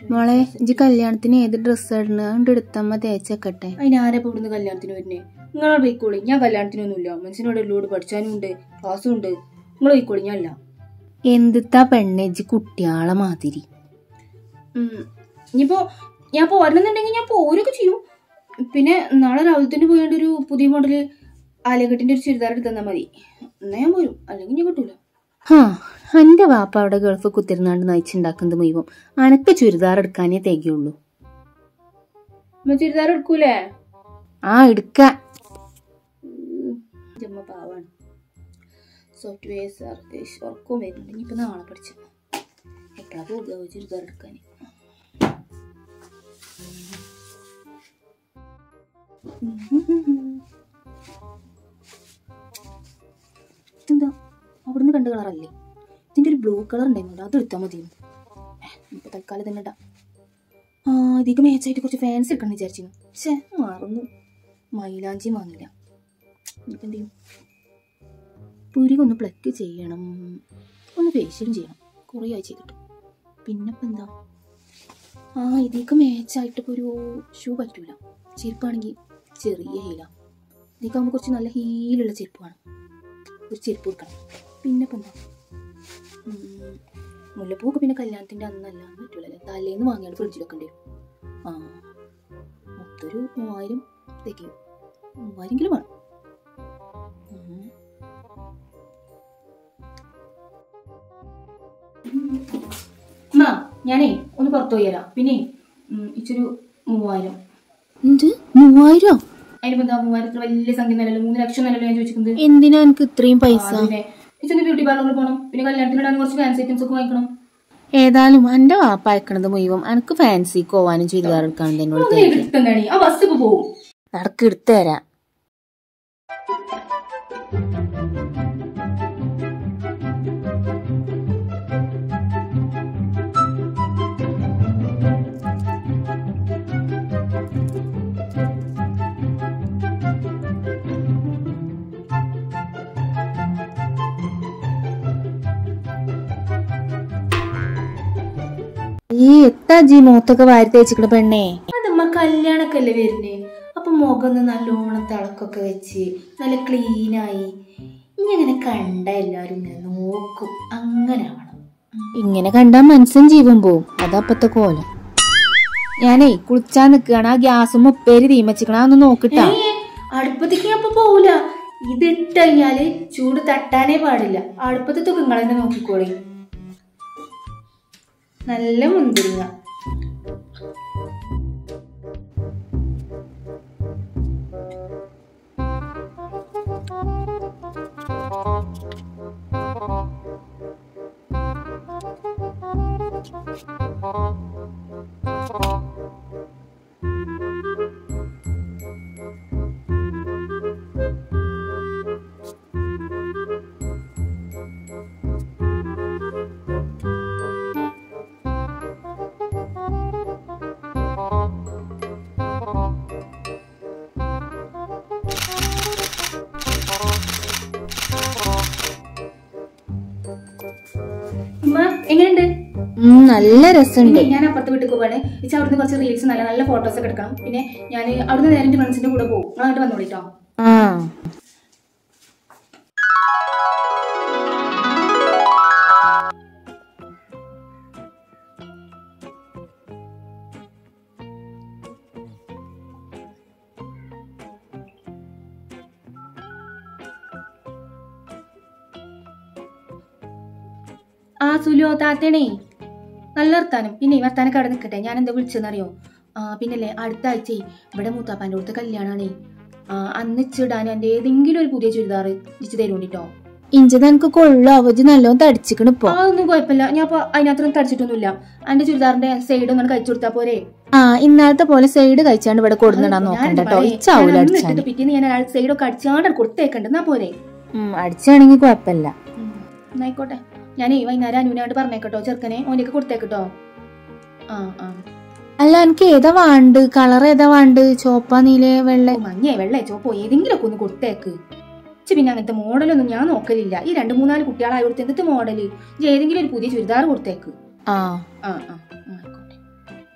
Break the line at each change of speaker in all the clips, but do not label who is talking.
മോളെ ഇജ്ജ് കല്യാണത്തിന് ഏത് ഡ്രസ്സ് ഇടുന്ന എടുത്തമ്മ തേച്ചക്കട്ടെ.
അതിനാരെ പോകുന്ന കല്യാണത്തിന് വരുന്നേ? നിങ്ങളെ പോയിക്കോളി, ഞാൻ കല്യാണത്തിനൊന്നുമില്ല. മനസ്സിനോട് എല്ലോട് പഠിച്ചാനും ഉണ്ട്, ക്ലാസ്സും ഉണ്ട്. നിങ്ങൾ പോയിക്കോളി, ഞാനില്ല.
എന്തിത്താ പെണ്ണെ ഇജ്ജ് കുട്ടിയാളെ മാതിരി.
ഇനിയിപ്പോ ഞാൻ പോരണമെന്നുണ്ടെങ്കിൽ ഞാൻ പോരൊക്കെ ചെയ്യും. പിന്നെ നാളെ രാവിലെ തന്നെ പോയാണ്ട് ഒരു പുതിയ മോഡല് ആലകെട്ടിന്റെ ഒരു ചുരിദാർ എടുത്ത് തന്നാൽ മതി. എന്നാ ഞാൻ പോരും, അല്ലെങ്കിൽ ഞാൻ കിട്ടൂല.
എന്റെ വാപ്പ അവിടെ ഗൾഫ് കുത്തിരുന്നാണ്ട് നയിച്ചുണ്ടാക്കുന്നത് മുഴുവൻ അനക്ക് ചുരിദാർ എടുക്കാനേ തികയുള്ളൂ.
ചുരിദാർ എടുക്കൂലേ?
എടുക്ക.
പാവാണ്. സോഫ്റ്റ്വെയർ ഉറക്കവും വരുന്നുണ്ട്. ഇനിയിപ്പോ നാളെ പഠിച്ച എപ്പോഴാ പോകുക ചുരിദാർ എടുക്കാൻ? എന്താ അവിടുന്ന് കണ്ട കളറല്ലേ? ഇതിന്റെ ഒരു ബ്ലൂ കളർ ഉണ്ടായിരുന്നു, അത് എടുത്താൽ മതി. ഇപ്പൊ തൽക്കാലം തന്നെ ഇടാം. ഇതിക്ക് മേച്ചായിട്ട് കുറച്ച് ഫാൻസ് എടുക്കണം വിചാരിച്ചിരുന്നു. പക്ഷേ മാറുന്നു, മൈലാഞ്ചി വാങ്ങില്ല. ഇനിയിപ്പോൾ എന്ത് ചെയ്യും? പുരികൊന്ന് പ്ലക്ക് ചെയ്യണം, ഒന്ന് ഫേഷ്യലും ചെയ്യണം. കുറേ ആയി ചെയ്തിട്ട്. പിന്നെപ്പോൾ എന്താ, ഇതിക്ക് മേച്ചായിട്ടിപ്പോൾ ഒരു ഷൂ പറ്റൂല. ചെരുപ്പാണെങ്കിൽ ചെറിയ ഹീല. ഇതിക്കാകുമ്പോൾ കുറച്ച് നല്ല ഹീലുള്ള ചെരുപ്പ് വേണം. ഒരു ചെരുപ്പ് കൊടുക്കണം. പിന്നെപ്പോൾ എന്താ, മുല്ലപ്പൂക്ക് പിന്നെ കല്യാണത്തിൻ്റെ അന്നല്ല പറ്റൂലല്ലേ, തലേന്ന് വാങ്ങിയാണ് ഫ്രിഡ്ജിൽ വെക്കേണ്ടി വരും. മൊത്തൊരു 3000 തികയും. 3000 വേണം. ഞാനേ ഒന്ന് പുറത്തു പോയി തരാം. പിന്നെ ഇച്ചൊരു 3000.
എന്ത് 3000?
അതിനിപ്പോ എന്താ 3000 വലിയ സംഖ്യ നല്ലല്ലോ, 3 ലക്ഷം നല്ലല്ലോ ഞാൻ ചോദിക്കുന്നത്.
എന്തിനാ എനിക്ക് ഇത്രയും പൈസ?
ഇച്ചൊന്ന് ബ്യൂട്ടി പാർലറിൽ പോകണം, പിന്നെ കല്യാണത്തിന് ഇടാൻ കുറച്ച് ഫാൻസി ഐറ്റംസ് ഒക്കെ വാങ്ങിക്കണം.
ഏതായാലും എന്റെ വാപ്പ അയക്കണത് മുഴുവൻ എനിക്ക് ഫാൻസി പോവാനും ചുരിദാർ എടുക്കാനും തന്നെ.
ആ ബസ് ഇപ്പൊ പോകും,
നടക്ക് എടുത്തു തരാം. എത്താ ജി മൂത്തൊക്കെ വാരി തേച്ചിക്കണ പെണ്ണേ?
അതമ്മ കല്യാണൊക്കെ അല്ലേ വരുന്നേ, അപ്പൊ മുഖം നല്ലോണം തിളക്കൊക്കെ വെച്ച് നല്ല ക്ലീനായി ഇങ്ങനെ കണ്ട എല്ലാരും നോക്കും. അങ്ങനെ ആവണം.
ഇങ്ങനെ കണ്ടാ മനസ്സും ജീവൻ പോവും. അതപ്പത്തെ കോലം. ഞാനേ കുളിച്ചാ നിക്കുകയാണ്. ആ ഗ്യാസും ഉപ്പേരി തീമച്ചിക്കണ ഒന്ന് നോക്കിട്ടാ.
അടുപ്പത്തേക്ക് അപ്പൊ പോവൂല. ഇതിട്ട് കഴിഞ്ഞാല് ചൂട് തട്ടാനേ പാടില്ല. അടുപ്പത്തൊക്കെ നിങ്ങൾ തന്നെ നോക്കിക്കോളി. നല്ല മുന്തിരിങ്ങ. എങ്ങനെയുണ്ട്?
നല്ല രസമുണ്ട്.
ഞാൻ അപ്പുറത്ത് വീട്ടിൽ പോവാണ്. ഇച്ച അവിടുന്ന് കുറച്ച് റീൽസ് നല്ല നല്ല ഫോട്ടോസ് ഒക്കെ എടുക്കണം. പിന്നെ ഞാൻ അവിടുന്ന് നേരെ എന്റെ ഫ്രണ്ട്സിന്റെ കൂടെ പോകും. നിങ്ങൾ അങ്ങോട്ട് വന്നോളിട്ടോ. സുലോ താത്തേണേ, നല്ല വർത്താനം. പിന്നെ വർത്താനൊക്കെ അവിടെ നിൽക്കട്ടെ. ഞാൻ എന്താ വിളിച്ചെന്നറിയോ? പിന്നല്ലേ അടുത്ത ആഴ്ച ഇവിടെ മൂത്താപ്പാൻ്റെ അടുത്ത് കല്യാണാണേ. അന്ന് ഇച്ചിടാൻ എൻ്റെ ഏതെങ്കിലും ഒരു പുതിയ ചുരിദാർ ഇച്ച് തരുണ്ടിട്ടോ.
ഇഞ്ചത് എനിക്ക് കൊള്ളു. അവജ് നല്ലോണം തടിച്ചിക്കണ. ഇപ്പൊ
അതൊന്നും കുഴപ്പമില്ല. ഞാൻ ഇപ്പൊ അതിനകത്തൊന്നും തടിച്ചിട്ടൊന്നുമില്ല. എന്റെ ചുരിദാറിന്റെ സൈഡ് ഒന്നും കഴിച്ചു കൊടുത്താ പോരെ?
ഇന്നാളത്തെ പോലെ സൈഡ് കഴിച്ചാണ്ട് ഇവിടെ കൊടുന്നിടാൻ നോക്കണ്ട കേട്ടോ.
പിറ്റേന്ന് ഞാൻ സൈഡൊക്കെ അടിച്ചാണ്ട് കൊടുത്തേക്കണ്ടെന്നാ പോരെ?
അടിച്ചാണെങ്കിൽ കുഴപ്പമില്ല.
എന്നായിക്കോട്ടെ. ഞാനേ വൈകുന്നേരം അനുവിനായിട്ട് പറഞ്ഞേക്കട്ടോ. ചെറുക്കനെ ഓനൊക്കെ കൊടുത്തേക്കട്ടോ.
അല്ല എനിക്ക് ഏതാ വാണ്ട്? കളർ ഏതാ വാണ്ട്? ചോപ്പ, നീല, വെള്ള?
മഞ്ഞ, വെള്ള, ചോപ്പോ ഏതെങ്കിലും ഒക്കെ ഒന്ന് കൊടുത്തേക്ക്. പിന്നെ അങ്ങനത്തെ മോഡലൊന്നും ഞാൻ നോക്കലില്ല. ഈ 2-3 കുട്ടികളായി കൊടുത്ത് എന്തൊക്കെ മോഡല്? ഏതെങ്കിലും ഒരു പുതിയ ചുരിദാർ കൊടുത്തേക്ക്.
ആയിക്കോട്ടെ.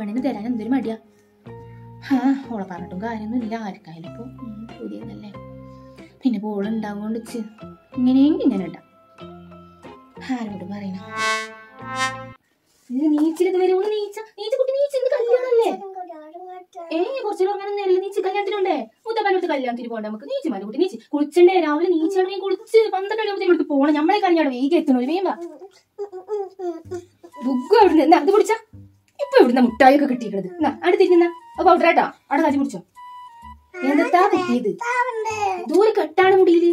പെണ്ണിന് തരാൻ എന്തൊരു മടിയാ. ഓളെ പറഞ്ഞിട്ടും കാര്യമൊന്നും ഇല്ല. ആർക്കായാലും ഇപ്പൊ പുതിയതല്ലേ. പിന്നെ ഓളുണ്ടാവുകൊണ്ട് ഇങ്ങനെയെങ്കിൽ ഇങ്ങനെ ഉണ്ടാവും. ആരോട് പറയണ നീച്ചിലൊക്കെ വരും. കുട്ടി നീച്ചെന്ന് കല്യാണല്ലേ. കുറച്ചു അങ്ങനെ നേരിൽ നീച്ച് കല്യാണത്തിനുണ്ടേ. മുത്തപ്പനടുത്ത് കല്യാണത്തിന് പോകണ്ട നമുക്ക്. നീച്ചുമാരുടെ കുട്ടി നീച്ച് കുളിച്ചണ്ടേ. രാവിലെ നീച്ചാണെങ്കിൽ കുളിച്ച് 12 മണി പോകണം. നമ്മളെ കല്യാണം വേഗം എത്തണോ വേഗം ബുക്ക് എവിടുന്ന് എന്നാ അത് കുടിച്ചാ. ഇപ്പൊ ഇവിടുന്ന് മുട്ടായി ഒക്കെ കിട്ടിയിരിക്കണത്. അടുത്തിരുന്ന പൗഡറാട്ടോ അവിടെ കാച്ചി കുടിച്ചോ. എന്താ പറ്റിയത്? ദൂരെ കെട്ടാണ് മുടിയില്.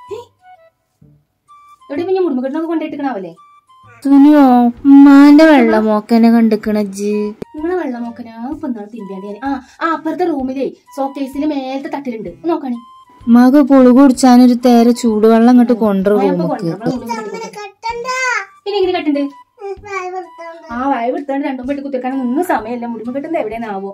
എവിടെ ഞാൻ മുടുമ്പക്കെട്ടൊക്കെ കൊണ്ടിട്ടിക്കണാവല്ലേ.
സുനിയോ ഉമ്മാന്റെ വെള്ളമോക്കനെ കണ്ടിക്കണജ്.
നിങ്ങളെ വെള്ളമോക്കനാ ഇപ്പൊ നാളെ തിരിയാണ്ട്. അപ്പുറത്തെ റൂമിലേ സോക്കേസില് മേലത്തെ തട്ടിലുണ്ട് നോക്കാണി.
ഉമ്മാക്ക് പുളു കുടിച്ചാനൊരു തേര ചൂടുവെള്ളം അങ്ങോട്ട് കൊണ്ടുവരും.
പിന്നെ എങ്ങനെ കട്ടുണ്ട്? വായ വൃത്താണ്ട് രണ്ടും പെട്ടി കുത്തിരിക്കാൻ ഒന്നും സമയമല്ല. മുടിമ കെട്ടുന്നത് എവിടെയാണാവോ.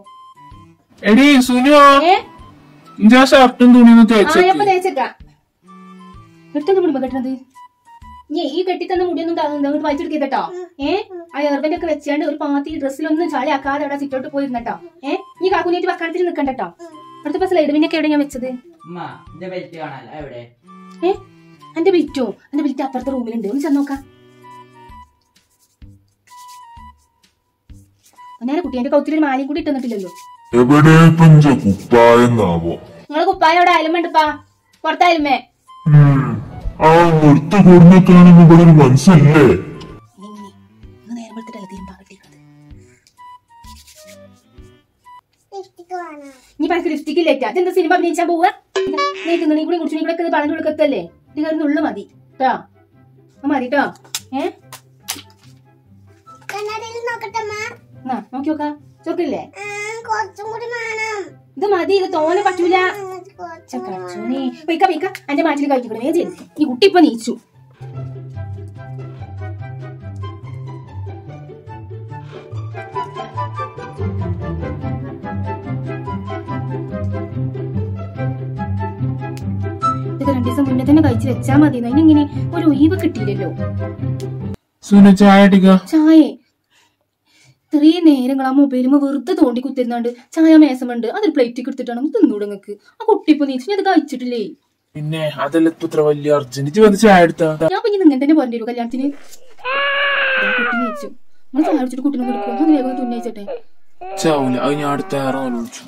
തേച്ചേക്കാം. എടുത്തൊക്കെ മുടിമ കെട്ടണത്. ഈ കെട്ടി തന്ന മുടിയൊന്നും അങ്ങോട്ട് വലിച്ചെടുക്കേട്ടോ. ആ എയർബെന്റ് ഒക്കെ വെച്ചാണ്ട് ഒരു പാത്തി ഡ്രസ്സിലൊന്നും ചളിയാക്കാതെ അവിടെ സിറ്റോട്ട് പോയിരുന്നട്ടോ. ഈ കാക്കുനേറ്റ് വക്കാലത്തിൽ നിൽക്കണ്ടോ. അടുത്ത ബസ് ലൈഡമിനൊക്കെ എവിടെ ഞാൻ വെച്ചത്? എന്റെ ബിറ്റോ എന്റെ ബിറ്റ് അപ്പുറത്തെ റൂമിലുണ്ട്. ഒന്ന് ചെന്നോക്കാം. നേരെ കുട്ടി എന്റെ കൗത്തിലൊരു മാലയും കൂടി ഇട്ടന്നിട്ടില്ലല്ലോ. നിങ്ങളെ കുപ്പായ അവിടെ അയലും വേണ്ടപ്പാ. പുറത്തായാലുമേ
മനസ്സല്ലേ
നീ പനക്ക് ലിപ്സ്റ്റിക്ക് ഇല്ലേറ്റാ. അതെന്താ സിനിമ അഭിനയിച്ചാൻ പോവാ? നീ കൂടി കുടിച്ചു നീ പറഞ്ഞു കൊടുക്കത്തല്ലേ. ഉള്ളു മതി കേട്ടോ. മതി കേട്ടോ. നോക്കി നോക്കാ. ചോക്കില്ലേ? ഇത് മതി. ഇത് തോനെ പറ്റൂല. എന്റെ മാറ്റിൽ കഴിക്കണേ. ഈ കുട്ടി ഇപ്പൊ നീച്ചു. ഇത് 2 ദിവസം മുന്നേ തന്നെ കഴിച്ചു വെച്ചാ മതി. അതിനിങ്ങനെ ഒരു ഒഴിവ് കിട്ടിയില്ലല്ലോ. ചായ ഇത്രയും നേരങ്ങൾ ആ മൊബൈലുമ്പോ വെറുതെ തോണ്ടി കുത്തിരുന്നാണ്ട് ചായ മേസമുണ്ട്. അതൊരു പ്ലേറ്റിക്ക് എടുത്തിട്ടാണ് തിന്നൂടെ നിങ്ങക്ക്. ആ കുട്ടി ഇപ്പൊ നീച്ചു. അത് കഴിച്ചിട്ടില്ലേ?
പിന്നെ അതല്ല വലിയ അർജന്റ് ചായ എടുത്താ.
ഞാൻ പിന്നെ നിങ്ങൾ തന്നെ പോരേണ്ടി വരും കല്യാണത്തിന്. കുട്ടി നീച്ചു. നമ്മൾ ചായ കുടിച്ചിട്ട് കുട്ടിനെ കൊടുക്കും. അത് വേഗം തുന്നയിച്ചട്ടെ.
ചാവൂല. അത് ഞാൻ അടുത്ത വിളിച്ചു.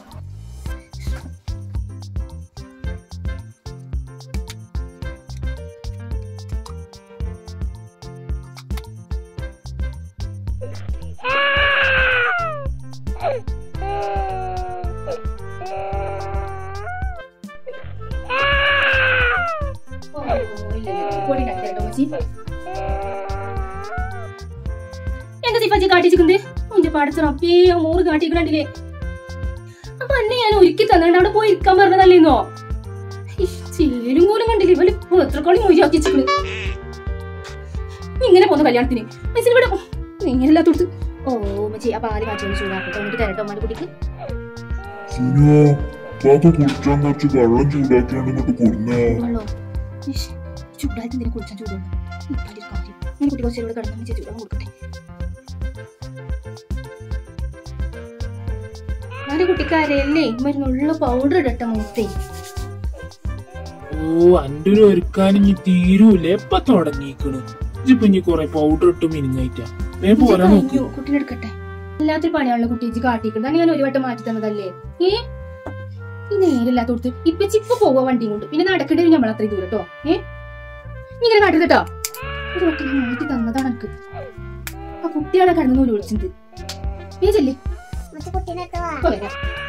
എന്താ സിഫാജി കാട്ടിച്ചിട്ടുണ്ട്? പടച്ചറപ്പേ മോറ് കാട്ടിക്കണ്ടില്ലേ. അപ്പൊ അന്നെ ഞാൻ ഒരുക്കി തന്നാണ്ട് അവിടെ പോയി ഇരിക്കാൻ പറഞ്ഞതല്ലേന്നോ. ചേരും പോലും കണ്ടില്ലേ. ഇവല് എത്ര കളി മൊഴിയാക്കിച്ചിട്ടുണ്ട്. ഇങ്ങനെ പോന്ന കല്യാണത്തിന് മനസ്സിലിവിടെ ഇങ്ങനെല്ലാത്തോടത്ത്. മച്ചി ആ പാല് കാച്ചി ചൂടാക്കട്ടെ. എന്നിട്ട് തരട്ടോ അമ്മയുടെ കുട്ടിക്ക്. ചൂടായിട്ട് എന്തിനെ കുളിച്ചാൻ ചൂടുണ്ട്. ഞാൻ കുട്ടി കുറച്ച് കിടന്നു ചൂടാൻ കൊടുക്കട്ടെ. ആരെ കുട്ടിക്കാരല്ലേ മരുന്നുള്ള പൗഡർ ഇടട്ടെ മൂത്തേ.
അന്റെ ഒരു ഒരുക്കാനും തീരൂല. എപ്പ തുടങ്ങിക്കണ് ഇപ്പൊ ഇനി കൊറേ പൗഡർ ഇട്ട് മിനിങ്ങായിട്ടാ.
കുട്ടീനെ എടുക്കട്ടെ. എല്ലാത്തിനും പണിയാണല്ലോ കുട്ടി കാട്ടിക്കുന്നത്. ഞാൻ ഒരു വട്ടം മാറ്റി തന്നതല്ലേ. ഈ നേരല്ലാത്തോടത്ത് ഇപ്പൊ പോവാ വണ്ടിയും കൊണ്ട്. പിന്നെ നടക്കേണ്ടി വരും നമ്മൾ അത്രയും ദൂരം കേട്ടോ. ഇങ്ങനെ കാട്ടരുതട്ടോ. ഒരു വട്ടം ഞാൻ മാറ്റി തന്നതാണ് എനിക്ക്. ആ കുട്ടിയാണ് കടന്നു വിളിച്ചത്. നീ ചെല്ലേ.